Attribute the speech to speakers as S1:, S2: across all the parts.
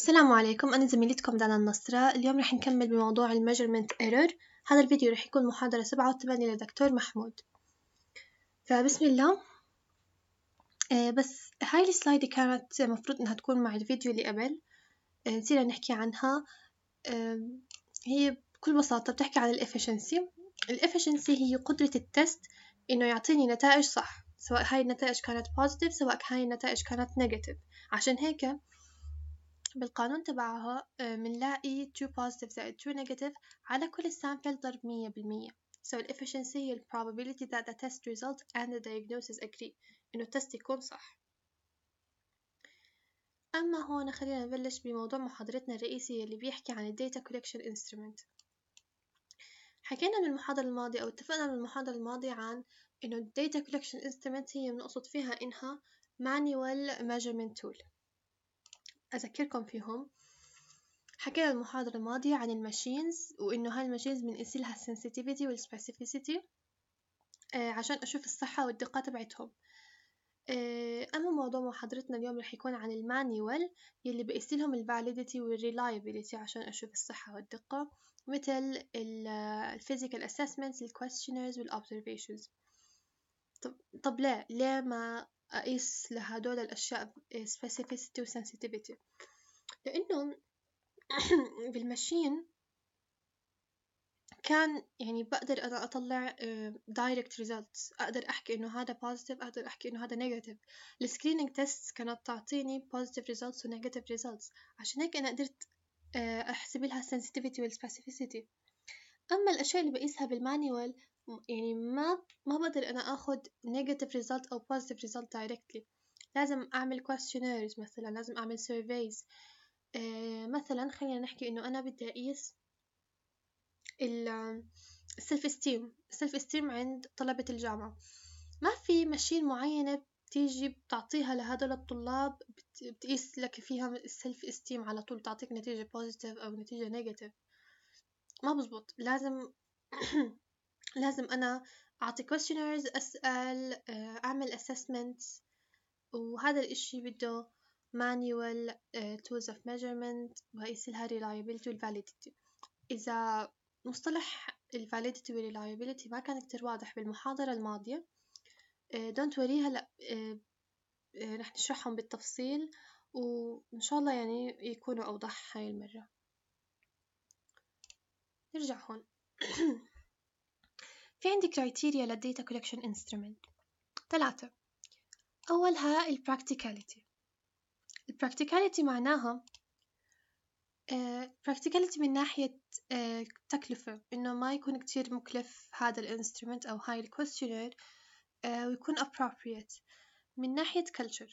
S1: السلام عليكم، أنا زميلتكم دانا النصرة. اليوم رح نكمل بموضوع الميجرمنت ايرور. هذا الفيديو رح يكون محاضرة 7 و8 لدكتور محمود. فبسم الله. بس هاي السلايد كانت مفروض إنها تكون مع الفيديو اللي قبل. نسينا نحكي عنها. هي بكل بساطة بتحكي عن الإفشنسي. الإفشنسي هي قدرة التست إنه يعطيني نتائج صح، سواء هاي النتائج كانت positive سواء هاي النتائج كانت negative. عشان هيك بالقانون تبعها منلاقي true positive زائد true negative على كل sample ضرب 100%. So the efficiency هي the probability that the test result and the diagnosis agree إنه التست يكون صح. أما هون خلينا نبلش بموضوع محاضرتنا الرئيسية اللي بيحكي عن ال data collection instrument. حكينا من المحاضرة الماضية أو اتفقنا من المحاضرة الماضية عن إنه ال data collection instrument هي بنقصد فيها إنها manual measurement tool. أذكركم فيهم. حكينا المحاضرة الماضية عن الماشينز وإنه هاي الماشينز بنقيس لها السنسيتيفيتي والسبيسيفيسيتي عشان أشوف الصحة والدقة تبعتهم. أما موضوع محاضرتنا اليوم رح يكون عن المانيوال يلي بقيس لهم الفاليديتي والريلايبيليتي عشان أشوف الصحة والدقة، مثل الفيزيكال أسسمنتس، الكويستشنرز والأوبزرفيشنز. طب ليه ما أقيس لهدول الأشياء specificity وsensitivity؟ لأنه بالماشين كان يعني بقدر أنا أطلع direct results، أقدر أحكي إنه هذا positive، أقدر أحكي إنه هذا negative. السكرينينج tests كانت تعطيني positive results و negative results، عشان هيك أنا قدرت أحسب لها sensitivity وال specificity. أما الأشياء اللي بقيسها بالمانيوال يعني ما بقدر أنا أخد negative result أو positive result directly. لازم أعمل questionnaires مثلا، لازم أعمل surveys. مثلا خلينا نحكي إنه أنا بدي أقيس السلف استيم عند طلبة الجامعة. ما في ماشين معينة بتيجي بتعطيها لهذول الطلاب بتقيس لك فيها السلف استيم على طول، تعطيك نتيجة بوزيتيف أو نتيجة نيجاتيف. ما بزبط. لازم لازم أنا أعطي questionnaires، أسأل، أعمل assessments، وهذا الإشي بده manual tools of measurement وأقيس لها reliability وال validity. إذا مصطلح ال validity وال reliability ما كان كتير واضح بالمحاضرة الماضية، don't worry، هلأ رح نشرحهم بالتفصيل وإن شاء الله يعني يكونوا أوضح هاي المرة. نرجع هون. في عندي criteria لل data collection instrument 3. أولها ال practicality. ال practicality معناها practicality من ناحية تكلفة، إنه ما يكون كتير مكلف هذا الانسترومنت أو هاي الكويستشنير، ويكون appropriate. من ناحية culture،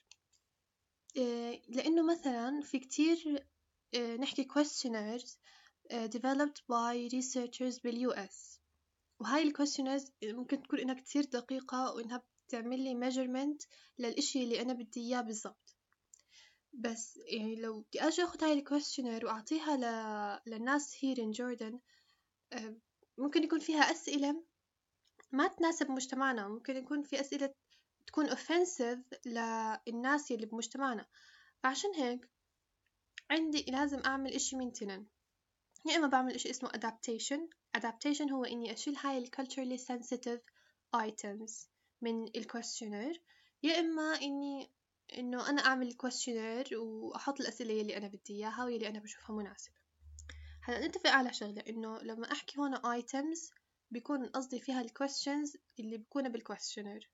S1: لأنه مثلا في كتير نحكي questionnaires developed by researchers بالUS، وهاي الquestionnaires ممكن تكون إنها كتير دقيقة وإنها بتعمل لي measurement للإشي اللي أنا بدي إياه بالضبط. بس يعني لو بدي أجي أخذ هاي الكويستشنير وأعطيها للناس here in Jordan، ممكن يكون فيها أسئلة ما تناسب مجتمعنا، ممكن يكون في أسئلة تكون offensive للناس اللي بمجتمعنا. فعشان هيك عندي لازم أعمل إشي من تنين. يا إما بعمل إشي اسمه adaptation هو إني أشيل هاي ال culturally sensitive items من الكويستشنير، يا إما إنه أنا أعمل questionnaire وأحط الأسئلة اللي أنا بدي إياها واللي أنا بشوفها مناسبة. هلا نتفق على شغلة، إنه لما أحكي هون items بيكون قصدي فيها ال questions اللي بيكونوا بالquestionnaire.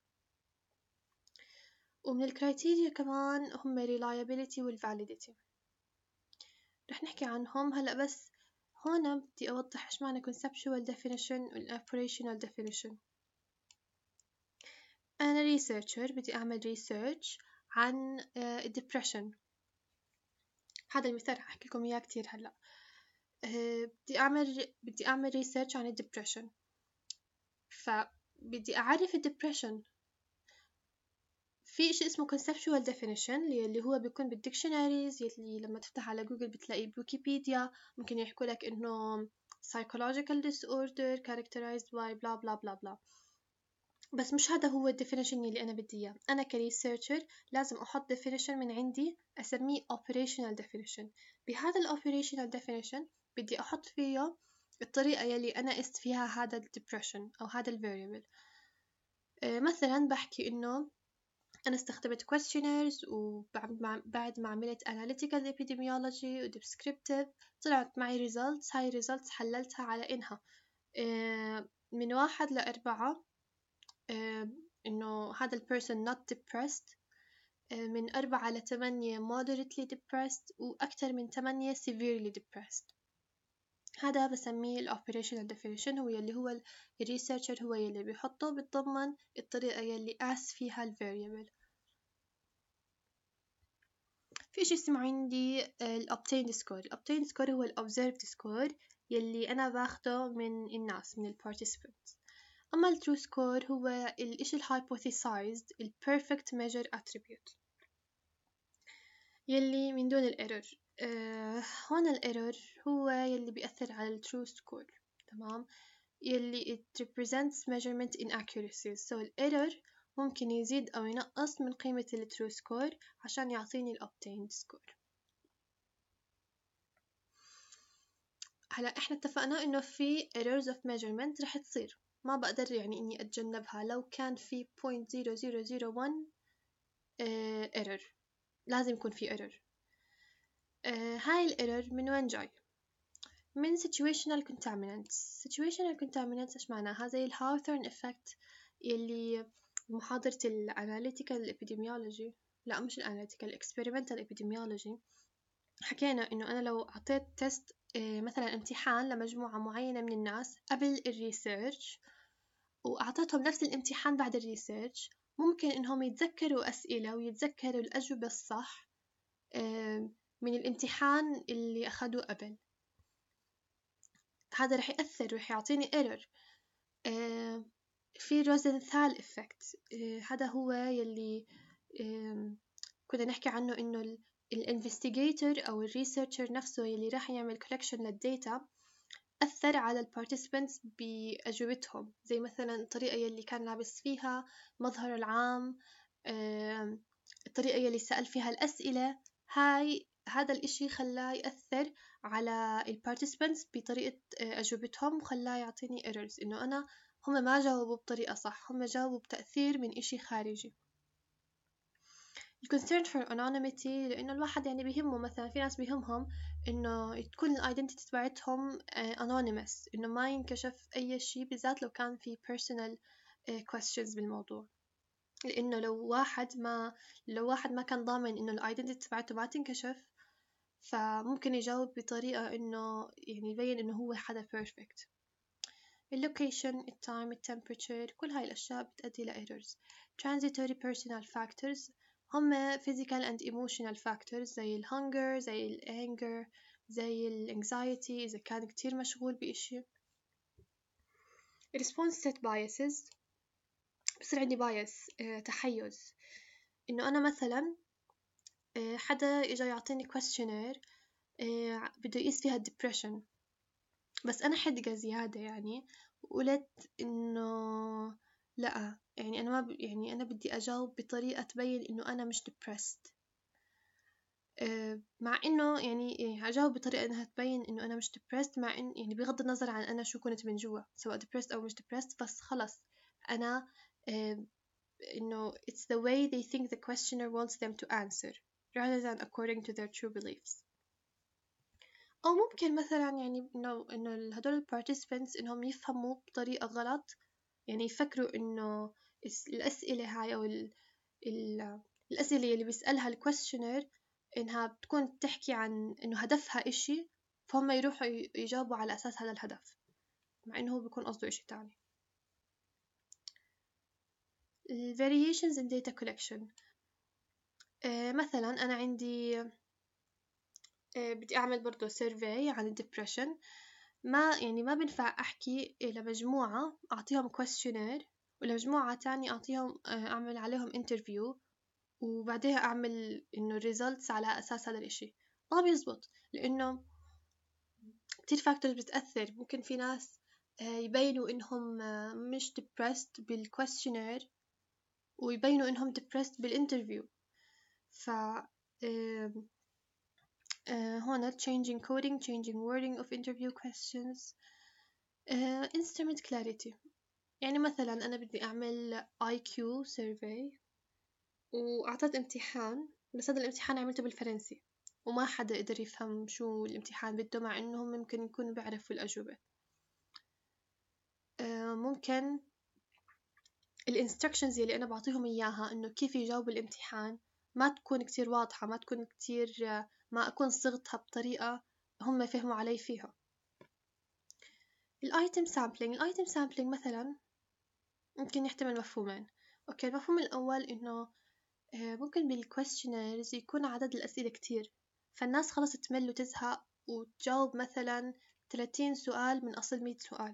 S1: ومن الكرايتيريا كمان هم reliability وال validity، رح نحكي عنهم هلا. بس هون بدي أوضح إيش معنى conceptual definition وال operational definition. أنا researcher بدي أعمل research عن depression. هذا المثال رح أحكي لكم إياه كتير هلا. بدي أعمل research عن depression، فبدي أعرف depression. في إشي اسمه conceptual definition اللي هو بيكون بالديكشناريز، اللي لما تفتح على جوجل بتلاقي بويكيبيديا ممكن يحكوا لك إنه psychological disorder characterized by blah blah blah blah. بس مش هذا هو definition اللي أنا بدي إياه. أنا كريسيرشر لازم أحط definition من عندي أسميه operational definition. بهذا operational definition بدي أحط فيه الطريقة يلي أنا قست فيها هذا depression أو هذا variable. مثلا بحكي إنه أنا استخدمت questionnaires وبعد ما عملت analytical epidemiology و descriptive طلعت معي results. هاي results حللتها على إنها من 1 ل4 إنه هذا person not depressed، من 4 ل8 moderately depressed، وأكثر من 8 severely depressed. هذا بسميه ال operational definition، هو يلي هو الريسيرشر هو يلي بيحطه بتضمن الطريقة يلي قاس فيها ال variable. في شي اسمه عندي ال obtained score. ال obtained score هو ال observed score يلي أنا باخده من الناس، من ال participants. أما ال true score هو الإشي ال hypothesized ال perfect measure attribute يلي من دون ال error. هون ال error هو يلي بيأثر على ال true score، تمام؟ يلي it represents measurement inaccuracies. so ال error ممكن يزيد أو ينقص من قيمة ال true score عشان يعطيني ال obtained score. هلا احنا اتفقنا انه في errors of measurement رح تصير، ما بقدر يعني اني اتجنبها. لو كان في 0.0001 error لازم يكون في error. هاي ال error من وين جاي؟ من situational contaminants. situational contaminants ايش معناها؟ زي ال Hawthorne effect يلي محاضرة ال analytical epidemiology، لا مش ال analytical experimental epidemiology، حكينا إنه أنا لو أعطيت تيست مثلا امتحان لمجموعة معينة من الناس قبل الريسيرش وأعطيتهم نفس الامتحان بعد الريسيرش، ممكن إنهم يتذكروا أسئلة ويتذكروا الأجوبة الصح من الامتحان اللي أخدوه قبل. هذا رح يأثر، رح يعطيني error. في روزنثال إفكت، هذا هو يلي كنا نحكي عنه إنه الانفستيجيتور أو الريسيرشر نفسه يلي راح يعمل collection للديتا أثر على البارتيسيبنتس بأجوبتهم، زي مثلا الطريقة يلي كان لابس فيها، مظهر العام، الطريقة يلي سأل فيها الأسئلة. هذا الإشي خلاه يأثر على البارتيسيبنتس بطريقة أجوبتهم، وخلاه يعطيني errors إنه هم ما جاوبوا بطريقة صح، هم جاوبوا بتأثير من إشي خارجي. concern for anonymity لأنه الواحد يعني بيهمه، مثلا في ناس بيهمهم إنه تكون الايدنتيتي تبعتهم anonymous، إنه ما ينكشف أي شيء، بالذات لو كان في personal questions بالموضوع. لأنه لو واحد ما كان ضامن إنه الايدنتيتي تبعته ما تنكشف، فممكن يجاوب بطريقة إنه يعني يبين إنه هو حدا perfect. اللوكيشن، التايم، التمبريتشر، كل هاي الأشياء بتأدي ل errors. transitory personal factors هم physical and emotional factors زي ال hunger، زي ال anger، زي ال anxiety إذا كان كتير مشغول بإشي. response set biases، بصير عندي bias تحيز، إنه أنا مثلا حدا إجا يعطيني questionnaire بده يقيس فيها depression، بس أنا حدقة زيادة يعني، وقلت إنه لأ، يعني أنا ما يعني أنا بدي أجاوب بطريقة تبين إنه أنا مش depressed، مع إنه يعني أجاوب بطريقة إنها تبين إنه أنا مش depressed، مع إن يعني بغض النظر عن أنا شو كنت من جوا، سواء depressed أو مش depressed، بس خلص أنا إنه it's the way they think the questioner wants them to answer rather than according to their true beliefs. أو ممكن مثلا يعني إنه هدول ال participants إنهم يفهموا بطريقة غلط، يعني يفكروا إنه الأسئلة هاي أو الأسئلة اللي بيسألها ال questioner إنها بتكون تحكي عن إنه هدفها إشي، فهم يروحوا يجاوبوا على أساس هذا الهدف، مع إنه هو بيكون قصده إشي تاني. ال variations in data collection، مثلا أنا عندي بدي أعمل برضو survey عن الدبريشن، ما بنفع أحكي لمجموعة أعطيهم questionnaire ولمجموعة تانية أعمل عليهم interview وبعدها أعمل إنه results على أساس هذا الإشي، ما بيزبط، لأنه كتير factors بتأثر. ممكن في ناس يبينوا إنهم مش depressed بالquestionnaire ويبينوا إنهم depressed بالinterview. ف هنا changing coding, changing wording of interview questions. instrument clarity، يعني مثلا أنا بدي أعمل IQ survey وأعطيت امتحان، بس هذا الامتحان عملته بالفرنسي وما حدا قدر يفهم شو الامتحان بده، مع إنهم ممكن يكونوا بيعرفوا الأجوبة. ممكن الانستركشنز اللي أنا بعطيهم إياها إنه كيف يجاوبوا الامتحان ما تكون كتير واضحة، ما تكون كتير، ما أكون صغتها بطريقة هم فهموا علي فيها. الايتم سامبلينج مثلا ممكن يحتمل مفهومين. اوكي، المفهوم الاول انه ممكن بالquestionnaires يكون عدد الاسئله كتير، فالناس خلص تمل وتزهق وتجاوب مثلا 30 سؤال من اصل 100 سؤال،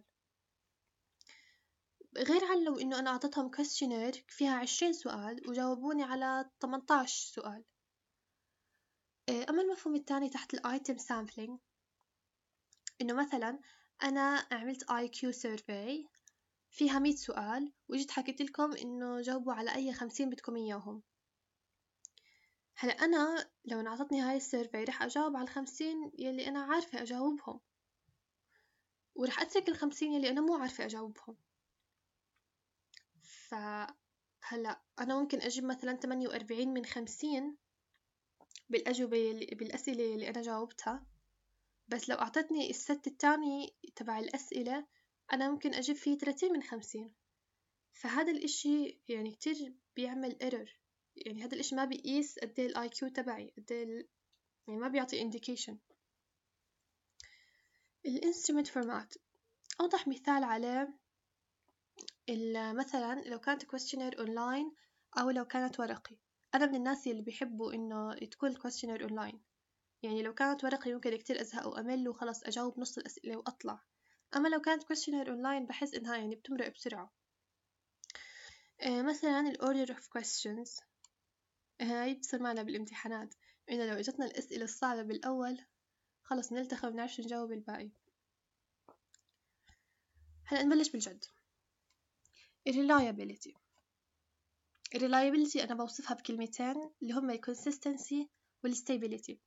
S1: غير عن لو انه انا اعطيتهم questionnaire فيها 20 سؤال وجاوبوني على 18 سؤال. اما المفهوم الثاني تحت الايتم سامبلينج انه مثلا انا عملت IQ survey فيها 100 سؤال وجيت حكيت لكم إنه جاوبوا على أي 50 بدكم إياهم. هلا أنا لو انعطتني هاي السيرفي رح أجاوب على 50 يلي أنا عارفة أجاوبهم، ورح أترك 50 يلي أنا مو عارفة أجاوبهم. فهلا أنا ممكن أجيب مثلا 48 من 50 بالأسئلة اللي أنا جاوبتها، بس لو أعطتني الست التاني تبع الأسئلة أنا ممكن أجيب فيه 30 من 50. فهذا الإشي يعني كتير بيعمل error، يعني هذا الإشي ما بيقيس قد ايه الاي كيو تبعي، يعني ما بيعطي indication. الانسترومنت فورمات أوضح مثال عليه مثلا لو كانت questionnaire أونلاين أو لو كانت ورقي. أنا من الناس اللي بيحبوا إنه تكون questionnaire أونلاين، يعني لو كانت ورقي ممكن كتير أزهق وأمل وخلص أجاوب نص الأسئلة وأطلع، أما لو كانت questionnaire أونلاين بحس إنها يعني بتمرق بسرعة. مثلا ال order of questions هاي بتصير معنا بالامتحانات، إنه لو إجتنا الأسئلة الصعبة بالأول خلص نلتخي ونعرفش نجاوب الباقي. هلأ نبلش بالجد. reliability أنا بوصفها بكلمتين اللي هما consistency والstability.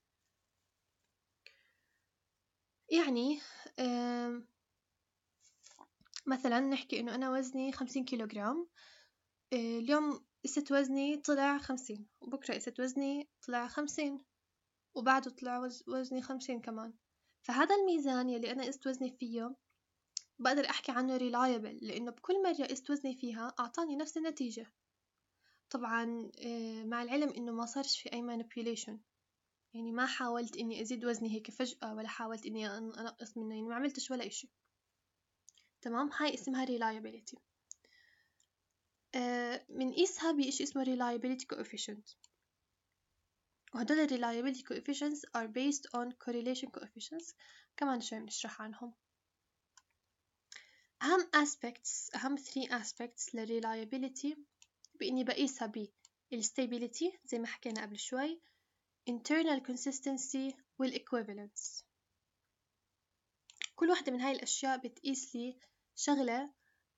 S1: يعني مثلا نحكي إنه أنا وزني 50 كيلوغرام، اليوم قست وزني طلع 50، وبكرة قست وزني طلع 50، وبعده طلع وزني 50 كمان. فهذا الميزان يلي أنا قست وزني فيه بقدر أحكي عنه reliable، لأنه بكل مرة قست وزني فيها أعطاني نفس النتيجة. طبعا مع العلم إنه ما صارش في أي manipulation، يعني ما حاولت إني أزيد وزني هيك فجأة ولا حاولت إني أنقص منه، يعني ما عملتش ولا إشي. تمام، هاي اسمها reliability. منقيسها بإشي اسمه reliability coefficient، وهدول ال reliability coefficients are based on correlation coefficients. كمان شوي بنشرح عنهم. أهم 3 aspects للreliability بإني بقيسها بالstability زي ما حكينا قبل شوي، internal consistency والequivalence. كل واحدة من هاي الأشياء بتقيس لي شغلة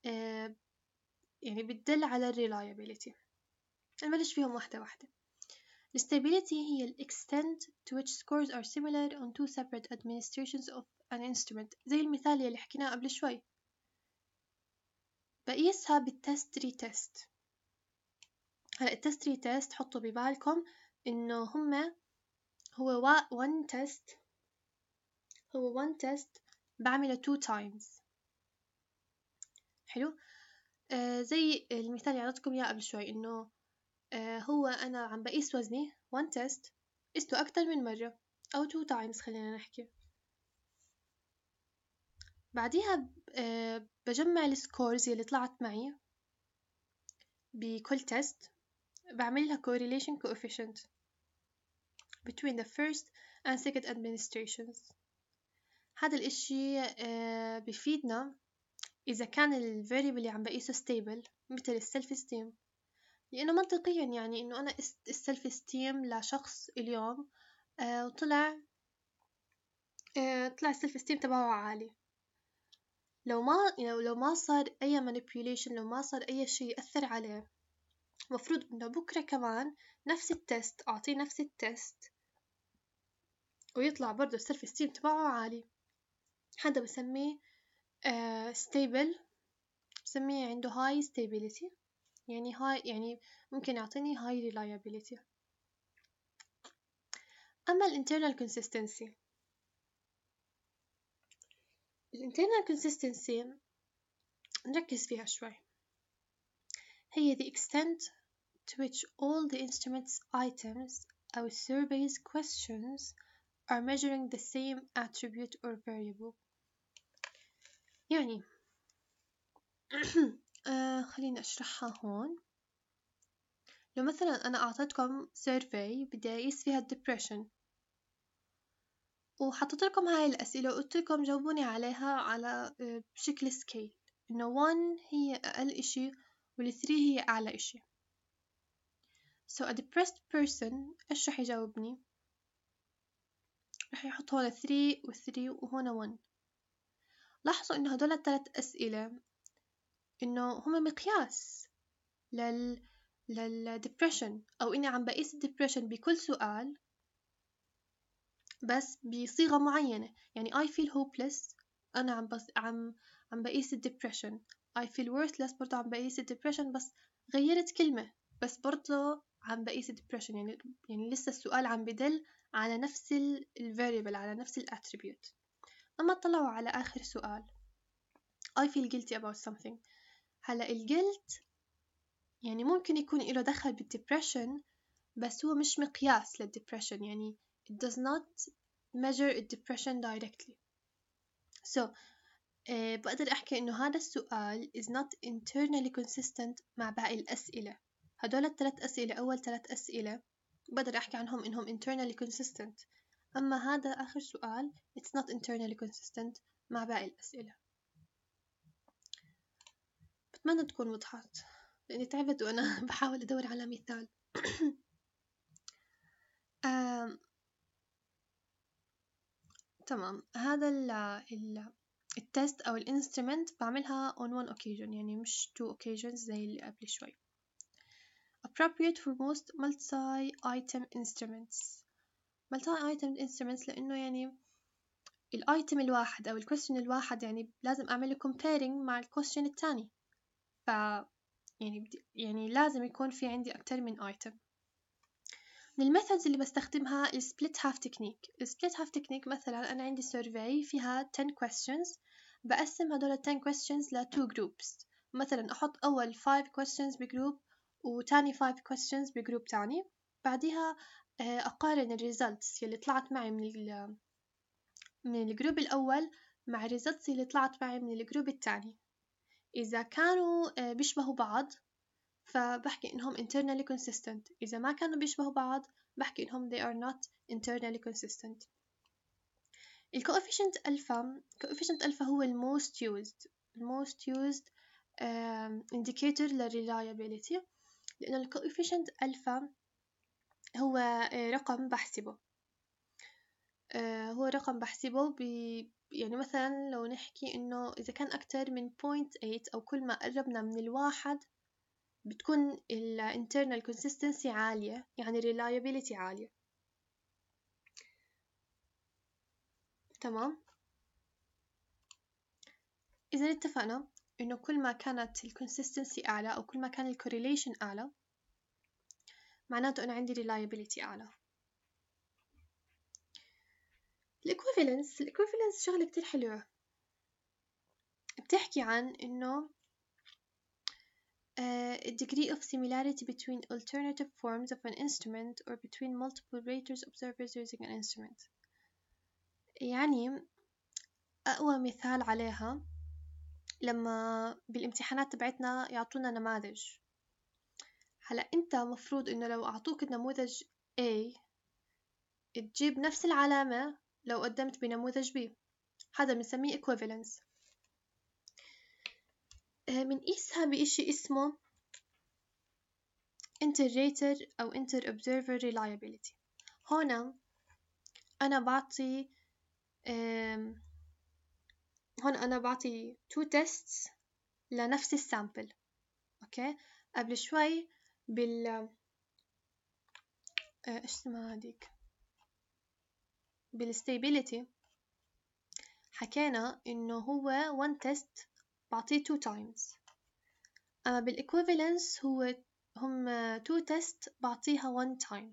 S1: يعني بتدل على reliability. نبلش فيهم واحدة واحدة. Stability هي ال extent to which scores are similar on two separate administrations of an instrument، زي المثال اللي حكيناه قبل شوي. بقيسها بالتست ريتست. هلا التست ريتست حطوا ببالكم إنه هو one test بعمله 2 times. حلو. زي المثال اللي عطيتكم إياه قبل شوي، إنه هو أنا عم بقيس وزني one test قسته أكتر من مرة أو 2 times خلينا نحكي. بعديها بجمع السكورز اللي طلعت معي بكل تست، بعملها correlation coefficient between the first and second administrations. هذا الإشي بفيدنا إذا كان ال variable اللي عم بقيسه stable مثل ال self esteem، لأنه منطقيا يعني إنه أنا قست ال self esteem لشخص اليوم وطلع ال self esteem تبعه عالي، لو ما صار أي manipulation، لو ما صار أي شيء يأثر عليه، مفروض إنه بكرة كمان نفس التست، أعطيه نفس التست ويطلع برضه السيلف استيم تبعه عالي. هذا بسميه stable، بسميه عنده high stability، يعني high، يعني ممكن يعطيني high reliability. أما ال internal consistency، ال internal consistency نركز فيها شوي. هي the extent to which all the instruments items أو surveys questions are measuring the same attribute or variable. يعني خليني أشرحها هون. لو مثلا أنا أعطيتكم survey بدي أقيس فيها depression، وحطيت لكم هاي الأسئلة وقلت لكم جاوبوني عليها على بشكل سكيل، إنه 1 هي أقل إشي وال 3 هي أعلى إشي. So a depressed person إيش رح يجاوبني؟ رح يحط هون 3 و 3 وهون 1. لاحظوا إنه هدول الثلاث أسئلة إنه هما مقياس للdepression، أو إني عم بقيس الdepression بكل سؤال بس بصيغة معينة. يعني I feel hopeless، أنا عم بقيس الdepression. I feel worthless برضه عم بقيس الdepression بس غيرت كلمة، بس برضه عم بقيس الdepression. يعني لسه السؤال عم بدل على نفس variable، على نفس attribute. أما طلعوا على آخر سؤال I feel guilty about something. هلا الجلت يعني ممكن يكون له دخل بالdepression بس هو مش مقياس للdepression، يعني it does not measure depression directly. So بقدر أحكي إنه هذا السؤال is not internally consistent مع باقي الأسئلة. هدول الثلاث أسئلة، أول ثلاث أسئلة بقدر أحكي عنهم إنهم internally consistent، أما هذا آخر سؤال it's not internally consistent مع باقي الأسئلة. بتمنى تكون وضحت لأني تعبت وأنا بحاول أدور على مثال. تمام، هذا التست أو الانسترومنت بعملها on one occasion، يعني مش two occasions زي اللي قبل شوي. appropriate for most multi-item instruments. multi-item instruments لأنه يعني الايتم الواحد أو الكويستشن الواحد يعني لازم أعمل comparing مع الكويستشن التاني، ف يعني لازم يكون في عندي أكتر من item. من الميثودز اللي بستخدمها السبليت هاف تكنيك. السبليت هاف تكنيك مثلا أنا عندي survey فيها 10 questions، بقسم هدول 10 questions ل 2 groups. مثلا أحط أول 5 questions بجروب وتاني 5 questions بجروب تاني، بعدها أقارن الريزلتس اللي طلعت معي من الجروب الأول مع الريزلتس اللي طلعت معي من الجروب التاني. إذا كانوا بيشبهوا بعض فبحكي إنهم internally consistent، إذا ما كانوا بيشبهوا بعض بحكي إنهم they are not internally consistent. الcoefficient alpha هو most used indicator للreliability، لأن الcoefficient alpha هو رقم بحسبه، يعني مثلا لو نحكي إنه إذا كان أكتر من 0.8 أو كل ما قربنا من الواحد بتكون ال internal consistency عالية، يعني reliability عالية. تمام، إذا اتفقنا إنه كل ما كانت ال consistency أعلى أو كل ما كان ال correlation أعلى معناته أنا عندي reliability أعلى. ال equivalence شغلة كتير حلوة، بتحكي عن إنه a degree of similarity between alternative forms of an instrument or between multiple raters observers using an instrument. يعني أقوى مثال عليها لما بالامتحانات تبعتنا يعطونا نماذج. هلا أنت مفروض إنه لو أعطوك النموذج A تجيب نفس العلامة لو قدمت بنموذج B، هذا بنسميه equivalence. بنقيسها بإشي اسمه inter-rater أو inter-observer reliability. هنا أنا بعطي هون أنا بعطي 2 tests لنفس السامبل. أوكي، قبل شوي إيش اسمها هاديك بالstability حكينا إنه هو one test بعطيه 2 times، أما بالequivalence هم 2 test بعطيها 1 time.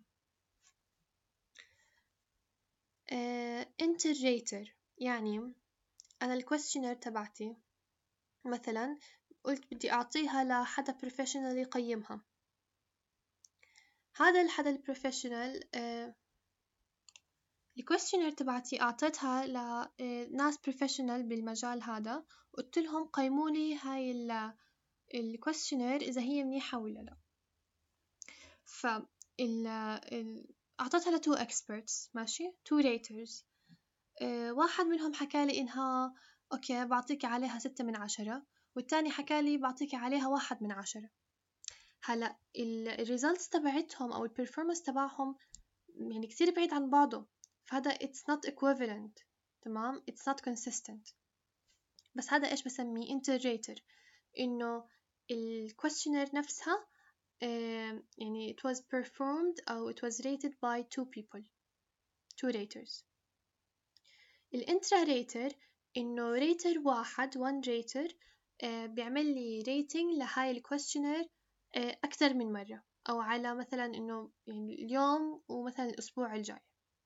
S1: interrater يعني أنا الكويستشنير تبعتي مثلا قلت بدي أعطيها لحدا professional يقيمها. هذا الحدا البروفيشنال الكويستشنير تبعتي أعطيتها لناس بروفيشنال بالمجال هذا، قلت لهم قيمولي هاي الكويستشنير إذا هي منيحة ولا لا. أعطيتها ل 2 experts ماشي 2 raters. واحد منهم حكالي إنها أوكي بعطيك عليها 6/10، والتاني حكالي بعطيك عليها 1/10. هلا الريزلتس تبعتهم أو البرفورمانس تبعهم يعني كتير بعيد عن بعضه، فهذا it's not equivalent. تمام، it's not consistent. بس هذا إيش بسميه interrater، إنه الquestionnaire نفسها يعني it was performed أو it was rated by 2 people 2 raters. الانترا ريتر إنه ريتر واحد one rater بيعمل لي rating لهاي الكويستشنير أكثر من مرة، أو على مثلا إنه يعني اليوم ومثلا الأسبوع الجاي.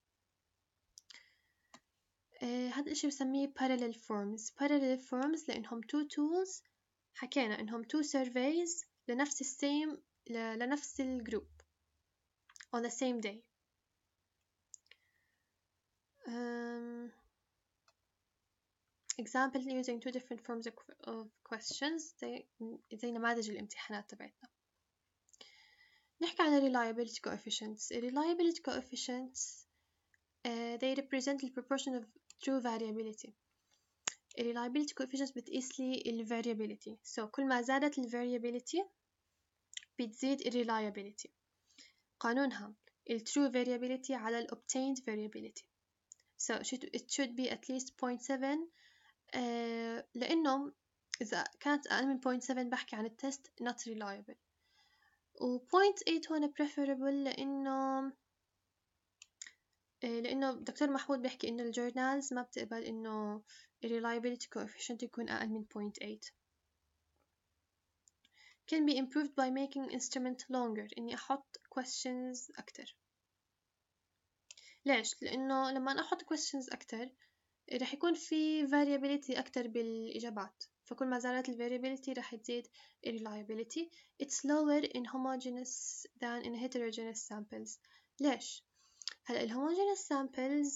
S1: هذا الإشي بسميه parallel forms لأنهم 2 tools. حكينا إنهم 2 surveys لنفس السيم لنفس الجروب on the same day. example using 2 different forms of questions زي نماذج الامتحانات تبعتنا. نحكي عن reliability coefficients. reliability coefficients they represent the proportion of true variability. reliability coefficients بتقيس لي variability. so كل ما زادت variability بتزيد reliability. قانونها true variability على obtained variability. so it should be at least 0.7 لأنه إذا كانت أقل من 0.7 بحكي عن التست not reliable. و 0.8 هون preferable لأنه دكتور محمود بيحكي إنه الجورنالز ما بتقبل إنه reliability coefficient يكون أقل من 0.8. can be improved by making instrument longer، إني أحط questions أكتر. ليش؟ لأنه لما أنا أحط questions أكتر رح يكون في variability أكتر بالإجابات، فكل ما زادت variability رح تزيد reliability. it's lower in homogeneous than in heterogeneous samples. ليش؟ هلا homogeneous samples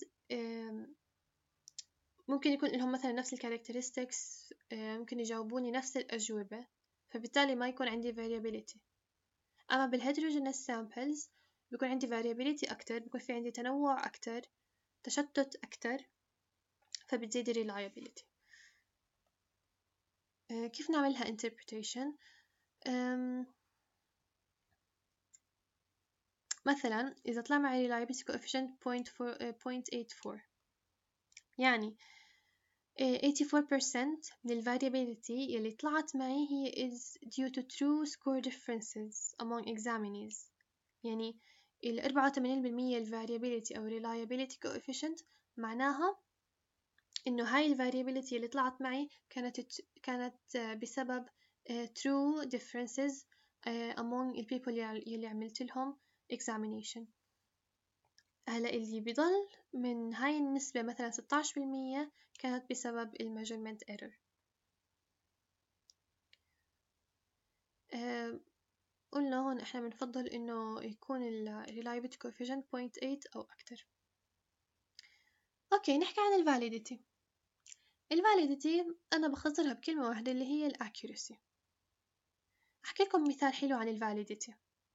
S1: ممكن يكون لهم مثلا نفس characteristics، ممكن يجاوبوني نفس الأجوبة، فبالتالي ما يكون عندي variability. أما heterogeneous samples بيكون عندي variability أكتر، بيكون في عندي تنوع أكتر، تشتت أكتر، فبتزيد reliability. كيف نعملها interpretation؟ مثلا إذا طلع معي reliability coefficient 0.84 يعني 84% من variability يلي طلعت معي هي is due to true score differences among examinees. يعني 84% variability أو reliability coefficient معناها إنه هاي variability اللي طلعت معي كانت بسبب true differences among people يلي عملت لهم examination. هلا اللي بيضل من هاي النسبة مثلا 16% كانت بسبب measurement error. قلنا هون احنا بنفضل انه يكون reliability coefficient 0.8 او اكتر. اوكي، نحكي عن validity. validity انا بختصرها بكلمة واحدة اللي هي accuracy. احكي لكم مثال حلو عن validity.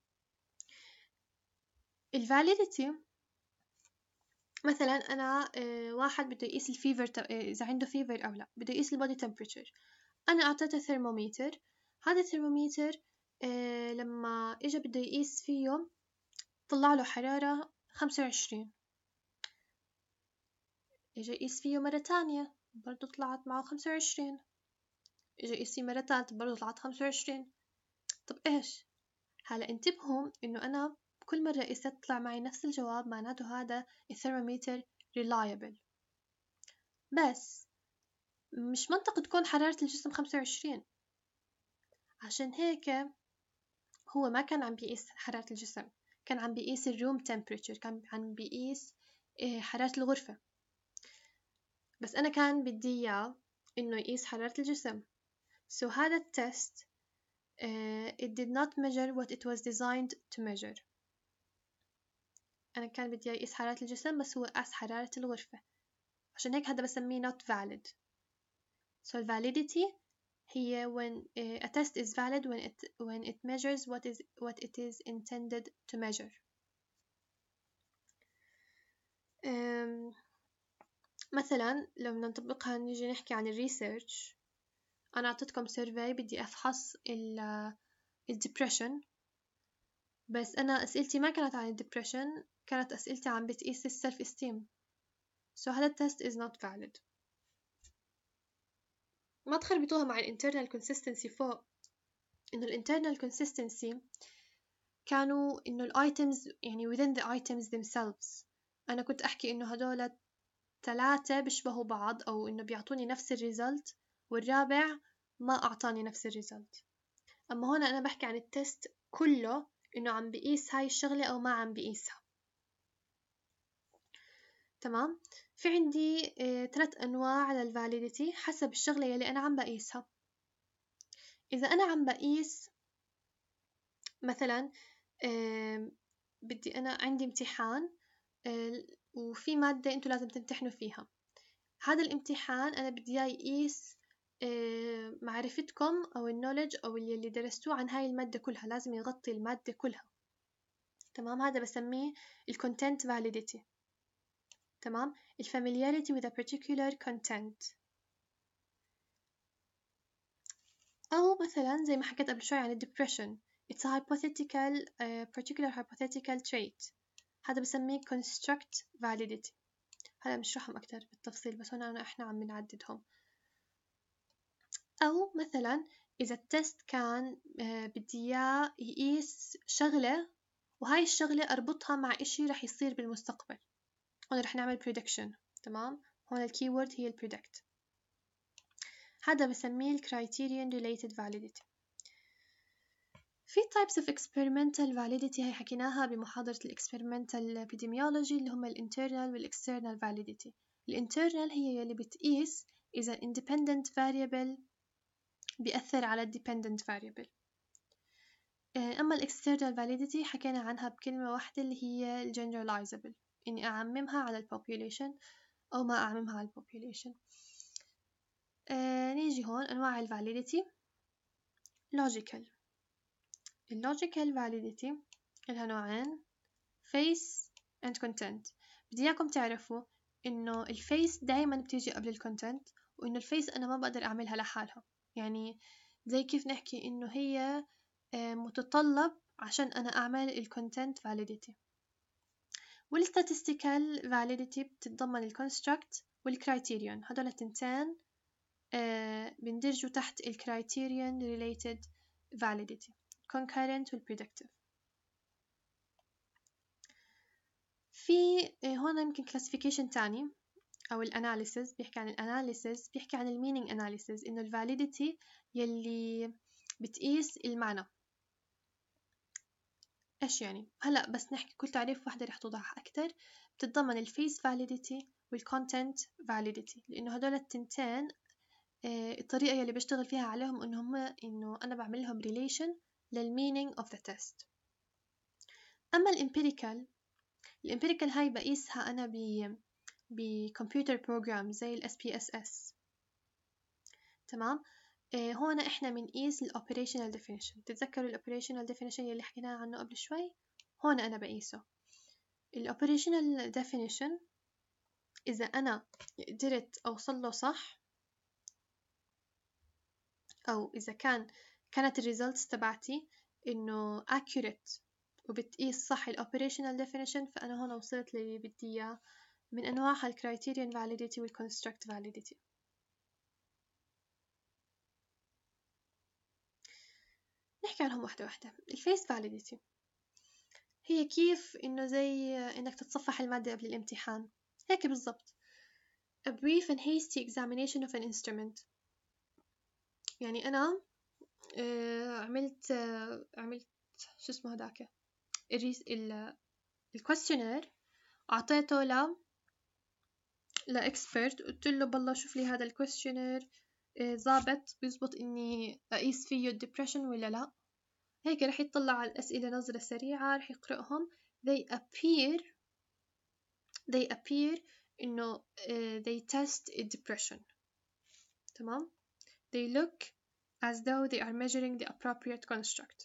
S1: validity مثلا أنا واحد بده يقيس الفيفر إذا عنده فيفر أو لا، بده يقيس البودي تمبريتشر. أنا أعطيته ثرموميتر. هذا الثرموميتر لما إجا بده يقيس فيه طلع له حرارة 25. إجا يقيس فيه مرة تانية برضو طلعت معه 25. إجا قيسي مرة تالتة برضو طلعت 25. طب إيش؟ هلا انتبهوا إنه أنا كل مرة قيست طلع معي نفس الجواب، معناته هذا الثرمومتر reliable. بس مش منطق تكون حرارة الجسم 25. عشان هيك هو ما كان عم بيقيس حرارة الجسم، كان عم بيقيس الروم temperature، كان عم بيقيس حرارة الغرفة. بس أنا كان بدي إياه إنه يقيس حرارة الجسم. So هذا التست it did not measure what it was designed to measure. أنا كان بدي يقيس حرارة الجسم بس هو قاس حرارة الغرفة، عشان هيك هذا بسميه not valid. So validity هي when a test is valid when it measures what it is intended to measure. مثلا لو بدنا نطبقها نيجي نحكي عن الريسيرش. أنا أعطيتكم سيرفي بدي أفحص الدبريشن، بس أنا أسئلتي ما كانت عن الدبريشن، كانت أسئلتي عم بتقيس السلف استيم. So هذا التست is not valid. ما تخربطوها مع الانترنال consistency فوق، إنه الانترنال consistency كانوا إنه الitems يعني within the items themselves. أنا كنت أحكي إنه هدول 3 بيشبهوا بعض أو إنه بيعطوني نفس الريزلت، والرابع ما أعطاني نفس الريزلت. أما هون أنا بحكي عن التست كله إنه عم بقيس هاي الشغلة أو ما عم بقيسها. تمام؟ في عندي 3 أنواع للفاليديتي حسب الشغلة يلي أنا عم بقيسها. إذا أنا عم بقيس مثلا بدي أنا عندي امتحان وفي مادة أنتوا لازم تمتحنوا فيها، هذا الامتحان أنا بدي إياه يقيس معرفتكم أو النولج أو اللي درستوه عن هاي المادة كلها، لازم يغطي المادة كلها. تمام؟ هذا بسميه الcontent validity. تمام؟ familiarity with a particular content. أو مثلا زي ما حكيت قبل شوي عن depression it's a hypothetical particular hypothetical trait، هذا بسميه construct validity. هلا بنشرحهم أكتر بالتفصيل بس هنا إحنا عم بنعددهم. أو مثلا إذا التست كان بدي إياه يقيس شغلة وهاي الشغلة أربطها مع إشي رح يصير بالمستقبل، هون رح نعمل prediction. تمام؟ هون الكيورد هي predict. هذا بسميه criterion related validity. في types of experimental validity هي حكيناها بمحاضرة experimental epidemiology اللي هم internal external validity. internal هي يلي بتقيس إذا independent variable بيأثر على dependent variable. أما external validity حكينا عنها بكلمة واحدة اللي هي generalizable، إني أعممها على population أو ما أعممها على population. نيجي هون أنواع validity. logical validity لها نوعين face and content. بدي إياكم تعرفوا إنه الفيس دايما بتيجي قبل الكونتنت، وإنه الفيس أنا ما بقدر أعملها لحالها. يعني زي كيف نحكي إنه هي متطلب عشان أنا أعمل الكونتنت validity. والstatistical validity بتتضمن الكونستراكت والكرايتيريون، هدول التنتين بندرجوا تحت الكرايتيريون related validity concurrent والpredictive. في هون يمكن classification تاني أو الاناليسيس، بيحكي عن الاناليسيس، بيحكي عن المينينج اناليسيس، إنه الفاليديتي يلي بتقيس المعنى. إيش يعني؟ هلأ بس نحكي كل تعريف واحدة رح توضح أكتر. بتتضمن الفيس فاليديتي والكونتنت فاليديتي، لأنه هدول التنتين الطريقة يلي بشتغل فيها عليهم إنه أنا بعمل لهم relation للmeaning of the test. أما الامبيريكال هاي بقيسها أنا بكمبيوتر بروجرام زي ال SPSS. تمام؟ هون إحنا بنقيس ال operational definition. تتذكروا ال operational definition يلي حكينا عنه قبل شوي؟ هون أنا بقيسه. ال operational definition إذا أنا قدرت أوصل له صح، أو إذا كانت ال results تبعتي إنه accurate وبتقيس صح ال operational definition، فأنا هون وصلت للي بدي إياه من أنواعها ال criterion validity وال construct validity. نحكي عنهم واحدة واحدة. الفيس validity هي كيف إنه زي إنك تتصفح المادة قبل الامتحان، هيك بالضبط. A brief and hasty examination of an instrument. يعني أنا عملت شو اسمه هداك الكويستشنير، أعطيته لإكسبرت، قلت له بالله شوف لي هذا الكويستشنير ضابط بيزبط إني أقيس فيه الدبريشن ولا لا. هيك رح يطلع على الأسئلة نظرة سريعة، رح يقرأهم. they appear إنه they test depression. تمام. they look as though they are measuring the appropriate construct.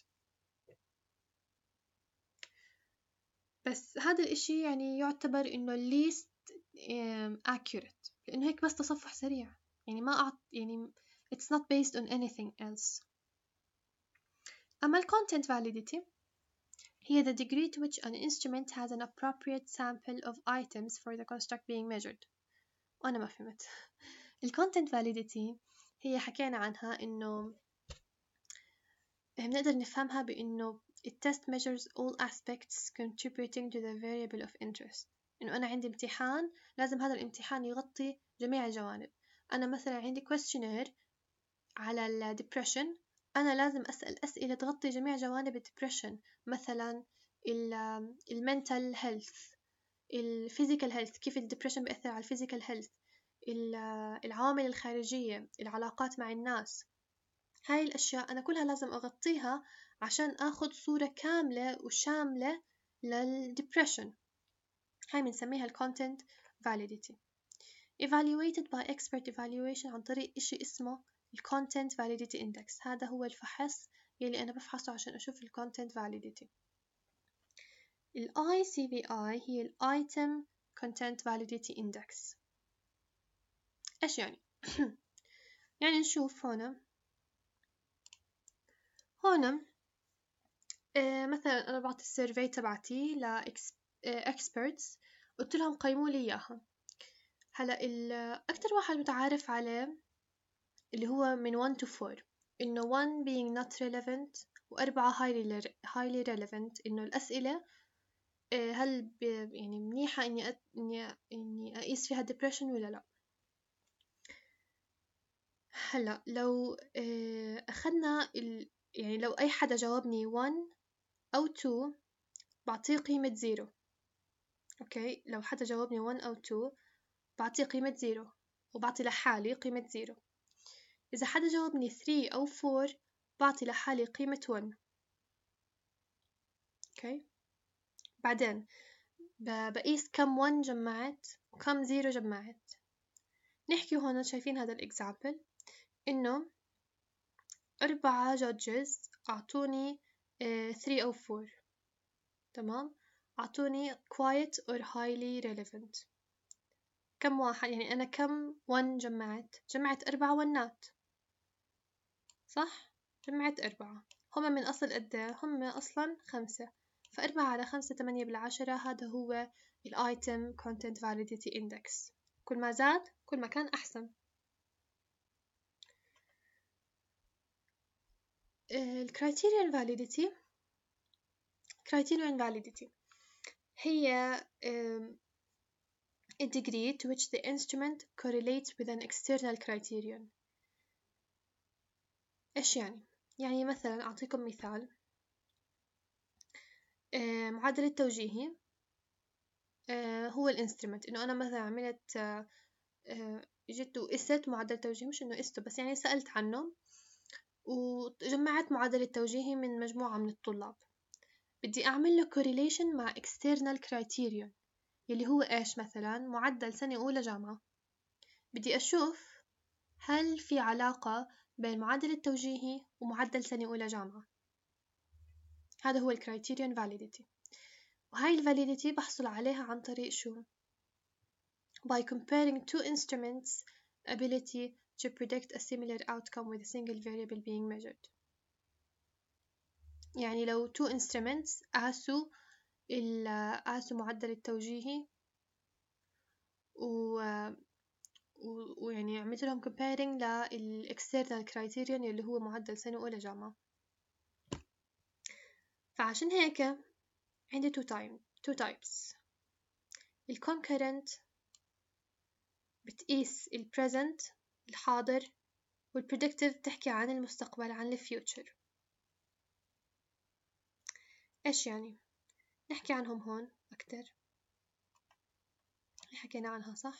S1: بس هذا الإشي يعني يعتبر إنه least accurate، لأنه هيك بس تصفح سريع، يعني ما يعني it's not based on anything else. أما content validity هي the degree to which an instrument has an appropriate sample of items for the construct being measured. وأنا ما فهمت. content validity هي حكينا عنها إنه بنقدر نفهمها بإنه it test measures all aspects contributing to the variable of interest. إنه أنا عندي امتحان، لازم هذا الامتحان يغطي جميع الجوانب. أنا مثلا عندي questionnaire على ال depression، أنا لازم أسأل أسئلة تغطي جميع جوانب ال depression، مثلا ال mental health، ال physical health، كيف ال depression بيأثر على ال physical health، العوامل الخارجية، العلاقات مع الناس. هاي الأشياء أنا كلها لازم أغطيها عشان أخذ صورة كاملة وشاملة للdepression. هاي بنسميها ال content validity. evaluated by expert evaluation عن طريق إشي اسمه ال content validity index. هذا هو الفحص يلي أنا بفحصه عشان أشوف ال content validity. ال ICVI هي ال item content validity index. إيش يعني؟ يعني نشوف هنا مثلا أنا بعطي السيرفي تبعتي ل experts، قلت لهم قيموا لي إياها. هلا أكتر واحد متعارف عليه اللي هو من 1 to 4، إنه 1 being not relevant و4 highly relevant، إنه الأسئلة هل يعني منيحة إني أقيس فيها depression ولا لا. هلا لو أخذنا يعني لو أي حدا جاوبني 1 أو 2 بعطيه قيمة 0. أوكي، لو حدا جاوبني 1 أو 2 بعطيه قيمة 0 وبعطي لحالي قيمة 0. إذا حدا جاوبني 3 أو 4 بعطي لحالي قيمة 1. أوكي، بعدين بقيس كم 1 جمعت وكم 0 جمعت. نحكي هون، شايفين هذا الإكزامبل إنه 4 judges أعطوني 3 أو 4. تمام، أعطوني quiet or highly relevant. كم واحد يعني أنا كم 1 جمعت 4 ونات، صح؟ جمعت 4. هم من أصل قد إيه؟ هم أصلا 5، ف4 على 5 8/10. هذا هو ال item content validity index. كل ما زاد كل ما كان أحسن. ال criterion validity هي a degree to which the instrument correlates with an external criterion. إيش يعني؟ يعني مثلا أعطيكم مثال، معدل التوجيهي هو الانسترومنت. إنه أنا مثلا عملت جيت وقست معدل توجيهي، مش إنه قسته بس يعني سألت عنه وجمعت معدل التوجيهي من مجموعة من الطلاب. بدي أعمل له correlation مع external criterion يلي هو إيش؟ مثلا معدل سنة أولى جامعة. بدي أشوف هل في علاقة بين معدل التوجيهي ومعدل سنة أولى جامعة. هذا هو الكرايتيريون validity. وهاي الفاليديتي بحصل عليها عن طريق شو؟ by comparing two instruments ability to predict a similar outcome with a single variable being measured. يعني لو two instruments قاسوا معدل التوجيهي ويعني عملت لهم comparing لل external criterion اللي هو معدل سنة أولى جامعة. فعشان هيك عندي two types. concurrent بتقيس present الحاضر، predictive بتحكي عن المستقبل عن future. إيش يعني؟ نحكي عنهم هون أكتر. حكينا عنها صح؟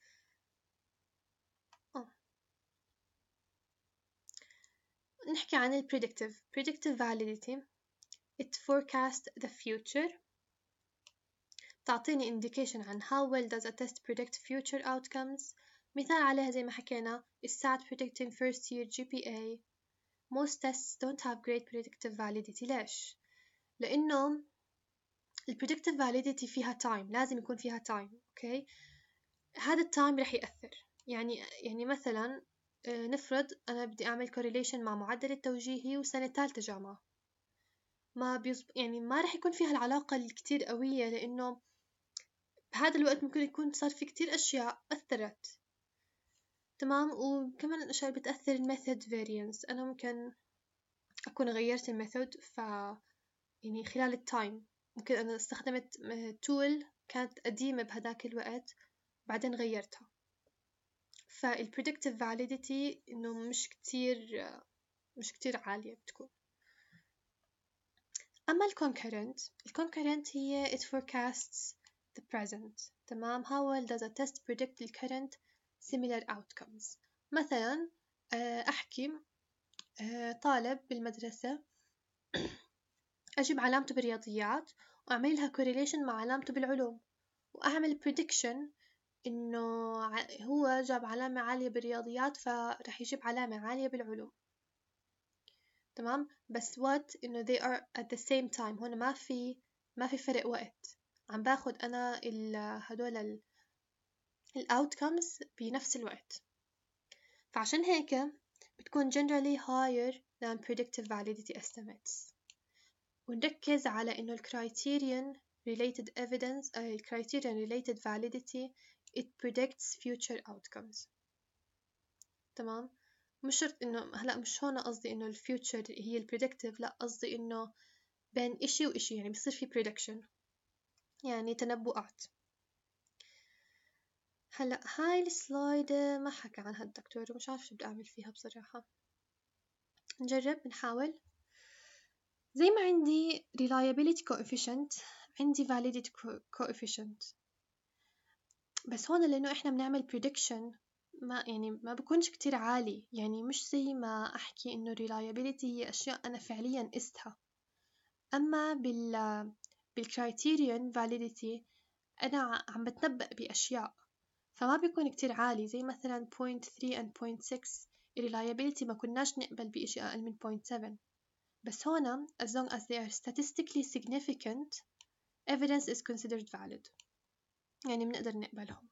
S1: نحكي عن predictive validity. It forecasts the future. تعطيني indication عن how well does a test predict future outcomes. مثال عليها زي ما حكينا is SAT predicting first year GPA. Most tests don't have great predictive validity. ليش؟ لأنه predictive validity فيها time، لازم يكون فيها time. أوكي؟ هذا التايم رح يأثر. يعني مثلا نفرض أنا بدي أعمل correlation مع معدل التوجيهي وسنة ثالثة جامعة، يعني ما رح يكون فيها العلاقة الكتير قوية، لأنه بهذا الوقت ممكن يكون صار في كتير أشياء أثرت. تمام. وكمان الأشياء اللي بتأثر الميثود variance. أنا ممكن أكون غيرت الميثود، يعني خلال التايم ممكن أنا استخدمت tool كانت قديمة بهداك الوقت بعدين غيرتها. فالpredictive validity إنه مش كتير عالية بتكون. أما الconcurrent هي it forecasts the present. تمام. how well does a test predict the current similar outcomes. مثلا أحكي طالب بالمدرسة أجيب علامته بالرياضيات وأعملها correlation مع علامته بالعلوم، وأعمل prediction إنه هو جاب علامة عالية بالرياضيات فرح يجيب علامة عالية بالعلوم. تمام. بس إنه they are at the same time. هنا ما في فرق وقت، عم باخد أنا هدول outcomes بنفس الوقت. فعشان هيك بتكون generally higher than predictive validity estimates. ونركز على إنه criterion related evidence criterion related validity it predicts future outcomes. تمام. مش شرط إنه هلأ مش هون قصدي إنه future هي predictive، لا قصدي إنه بين إشي وإشي يعني بصير في prediction، يعني تنبؤات. هلأ هاي السلايد ما حكى عنها الدكتور ومش عارفة شو بدي أعمل فيها بصراحة. نحاول. زي ما عندي reliability coefficient عندي validity coefficient. بس هون لأنه إحنا بنعمل prediction ما بكونش كتير عالي، يعني مش زي ما أحكي إنه reliability هي أشياء أنا فعليا قستها. أما بالcriterion validity أنا عم بتنبأ بأشياء، فما بيكون كتير عالي. زي مثلا 0.3 and 0.6 reliability ما كناش نقبل بإشي أقل من 0.7. بس هنا as long as they are statistically significant evidence is considered valid، يعني بنقدر نقبلهم.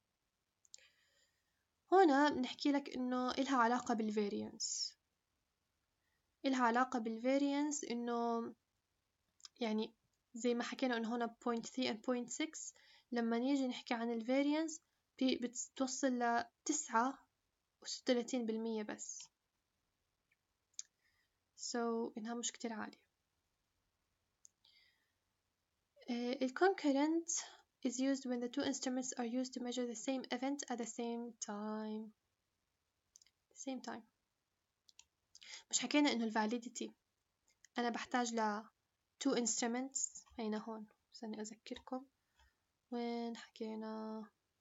S1: هنا بنحكي لك إنه إلها علاقة بالفاريانس. إنه يعني زي ما حكينا إنه هنا 0.3 and 0.6 لما نيجي نحكي عن الفاريانس بتوصل ل9.36% بس. إنها مش كتير عالية. concurrent is used when the two instruments are used to measure the same event at the same time. مش حكينا إنه validity أنا بحتاج two instruments. هينا هون استني أذكركم وين حكينا.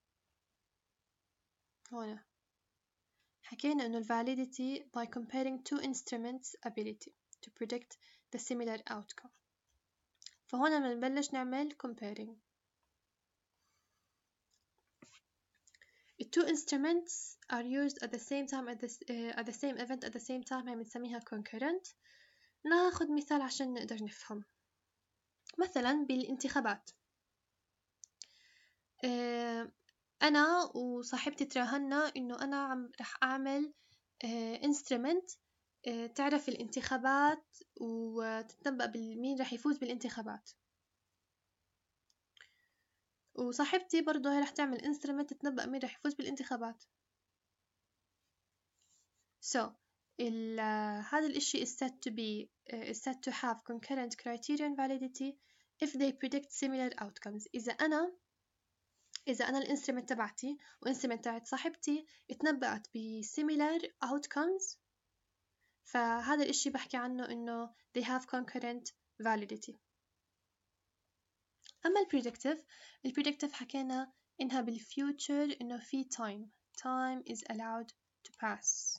S1: هنا حكينا إنه validity by comparing two instruments ability to predict the similar outcome. فهنا بنبلش نعمل comparing. The two instruments are used at the same time at the same event at the same time. هي بنسميها concurrent. ناخد مثال عشان نقدر نفهم. مثلا بالانتخابات أنا وصاحبتي تراهنا إنه أنا رح أعمل instrument تعرف الانتخابات وتتنبأ مين رح يفوز بالانتخابات، وصاحبتي برضه هي رح تعمل instrument تتنبأ مين رح يفوز بالانتخابات. هذا الإشي is said to have concurrent criterion validity if they predict similar outcomes. إذا أنا الانسترومنت تبعتي والانسترومنت تبعت صاحبتي اتنبأت ب similar outcomes، فهذا الإشي بحكي عنه إنه they have concurrent validity. أما البريدكتيف حكينا إنها بالفيوتشر إنه في time is allowed to pass.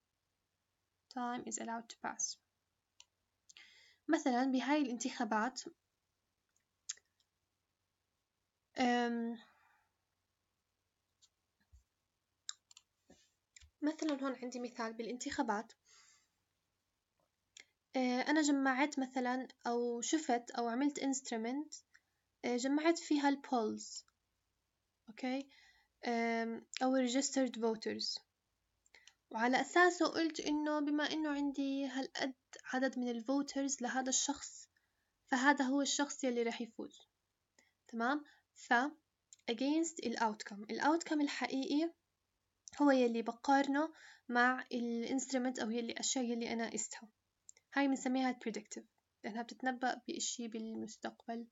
S1: مثلا بهاي الانتخابات مثلا هون عندي مثال بالانتخابات، أنا جمعت مثلا أو شفت أو عملت instrument جمعت فيها البولز، أوكي، أو registered voters، وعلى أساسه قلت إنه بما إنه عندي هالقد عدد من الفوترز لهذا الشخص فهذا هو الشخص يلي رح يفوز، تمام. against الأوتكم الحقيقي هو يلي بقارنه مع الانسترومنت أو يلي الأشياء يلي أنا قستها، هاي بنسميها predictive لأنها بتتنبأ بإشي بالمستقبل.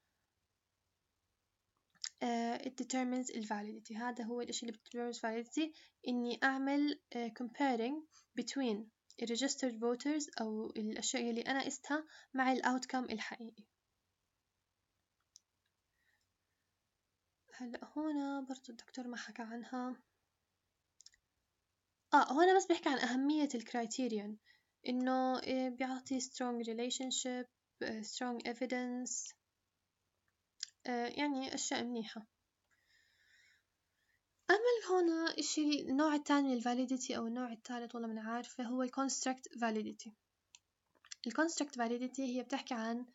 S1: it determines validity، هذا هو الإشي اللي determines validity، إني أعمل comparing between registered voters أو الأشياء يلي أنا قستها مع الأوتكم الحقيقي. هلأ هنا برضو الدكتور ما حكى عنها. هنا بس بيحكي عن أهمية الكرايتيريون، إنه بيعطي strong relationship strong evidence، يعني أشياء منيحة. أما هنا الشيء النوع الثاني من الvalidity أو النوع الثالث والله من عارفة هو الconstruct validity. الconstruct validity هي بتحكي عن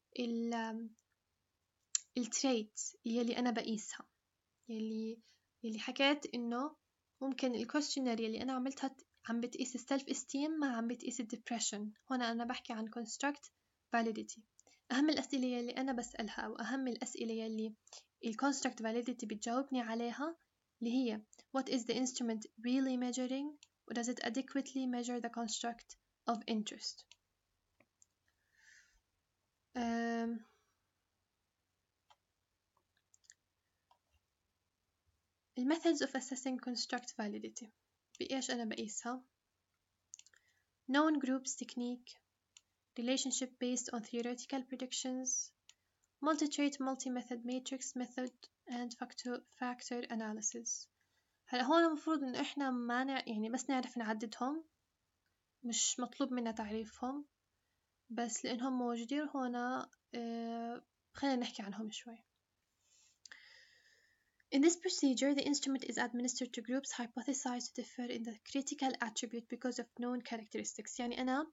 S1: التريت يلي أنا بقيسها، يلي حكيت إنه ممكن الكويستشنير يلي أنا عملتها عم بتقيس السلف استيم ما عم بتقيس الدبريشن. هنا أنا بحكي عن construct validity. أهم الأسئلة يلي أنا بسألها أو أهم الأسئلة يلي الconstruct validity بتجاوبني عليها اللي هي what is the instrument really measuring or does it adequately measure the construct of interest. methods of assessing construct validity بإيش أنا بقيسها؟ known groups technique، relationship based on theoretical predictions، multi-trait multi-method matrix method and factor analysis. هلا هون المفروض إنه إحنا ما يعني بس نعرف نعددهم، مش مطلوب منا تعريفهم، بس لأنهم موجودين هنا خلينا نحكي عنهم شوي. In this procedure, the instrument is administered to groups hypothesized to differ in the critical attribute because of known characteristics. يعني أنا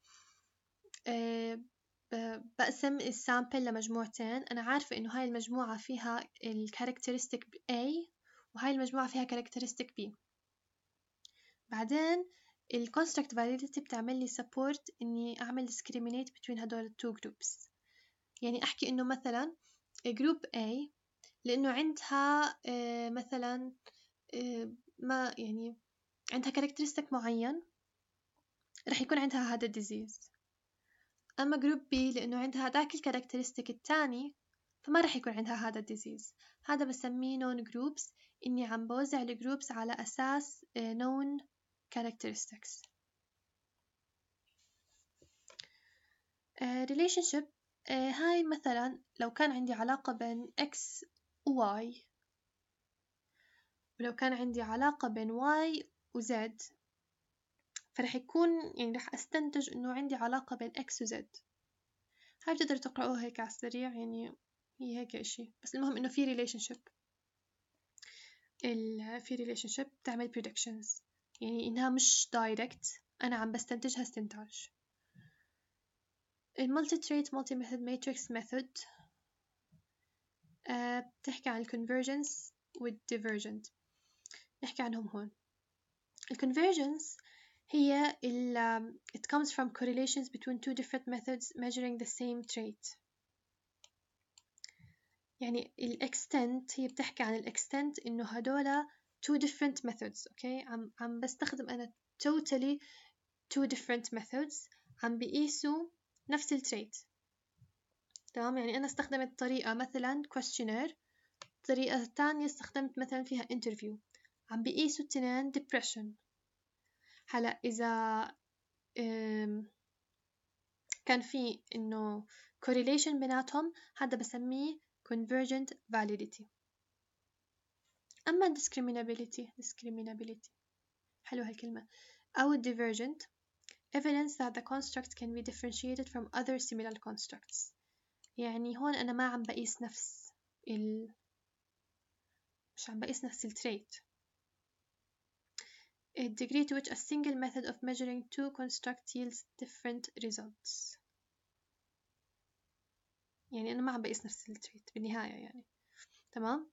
S1: بقسم السامبل لمجموعتين، أنا عارفة إنه هاي المجموعة فيها الكاركترستيك A وهاي المجموعة فيها كاركترستيك B. بعدين الconstruct validity بتعمل لي support إني أعمل discriminate between هدول two groups. يعني أحكي إنه مثلا group A لأنه عندها مثلا ما يعني عندها كاركترستيك معين رح يكون عندها هذا الديزيز. أما جروب بي لأنه عندها ذاك الكاركترستيك التاني فما رح يكون عندها هذا الديزيز. هذا بسميه نون جروبس، إني عم بوزع الجروبس على أساس نون characteristics. relationship هاي مثلا لو كان عندي علاقة بين X و Y، ولو كان عندي علاقة بين Y و Z، فرح يكون يعني رح أستنتج إنه عندي علاقة بين X و Z. هاي بتقدروا تقرأوها هيك على السريع، يعني هي هيك إشي، بس المهم إنه في relationship. في relationship تعمل predictions، يعني إنها مش direct، أنا عم بستنتجها استنتاج. multi-trait multi-method matrix method بتحكي عن convergence والdivergent، نحكي عنهم هون. convergence هي it comes from correlations between two different methods measuring the same trait. يعني extent هي بتحكي عن extent إنه هدولا two different methods. أوكي، عم بستخدم أنا totally two different methods عم بيقيسوا نفس التريت. تمام، يعني أنا استخدمت طريقة مثلا questionnaire، طريقة تانية استخدمت مثلا فيها interview، عم بيقيسوا التنين depression. هلا إذا كان في إنه correlation بيناتهم، هذا بسميه convergent validity. أما discriminability حلو هالكلمة، أو divergent evidence that the construct can be differentiated from other similar constructs. يعني هون أنا ما عم بقيس مش عم بقيس نفس التريت. A degree to which a single method of measuring two constructs yields different results. يعني أنا ما عم بقيس نفس التريت بالنهاية يعني. تمام؟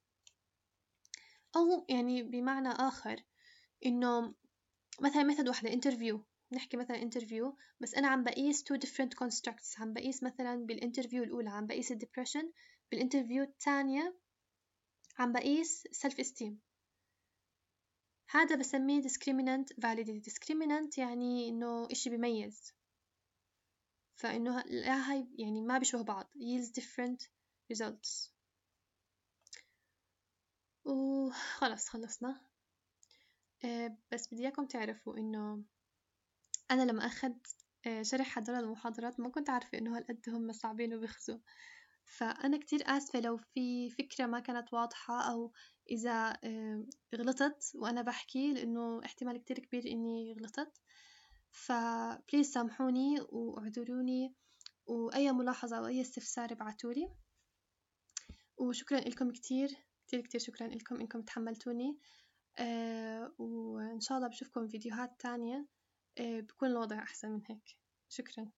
S1: أو يعني بمعنى آخر إنه مثلا ميثود واحدة interview، نحكي مثلا interview، بس أنا عم بقيس two different constructs. عم بقيس مثلا بالinterview الأولى عم بقيس depression، بالinterview الثانية عم بقيس self esteem. هذا بسميه discriminant validity. discriminant يعني إنه إشي بيميز، فإنه لا هاي يعني ما بيشبه بعض، yields different results. وخلص خلصنا. بس بدي إياكم تعرفوا إنه أنا لما أخذت شرح هدول المحاضرات ما كنت عارفة إنه هالقد هم صعبين وبيخزوا، فأنا كتير آسفة لو في فكرة ما كانت واضحة، أو إذا غلطت وأنا بحكي، لأنه احتمال كتير كبير إني غلطت. فبليز سامحوني واعذروني، وأي ملاحظة أو أي استفسار ابعتولي. وشكرا لكم كتير كتير كتير، شكرا لكم إنكم تحملتوني. وإن شاء الله بشوفكم فيديوهات تانية بكون الوضع أحسن من هيك. شكرا.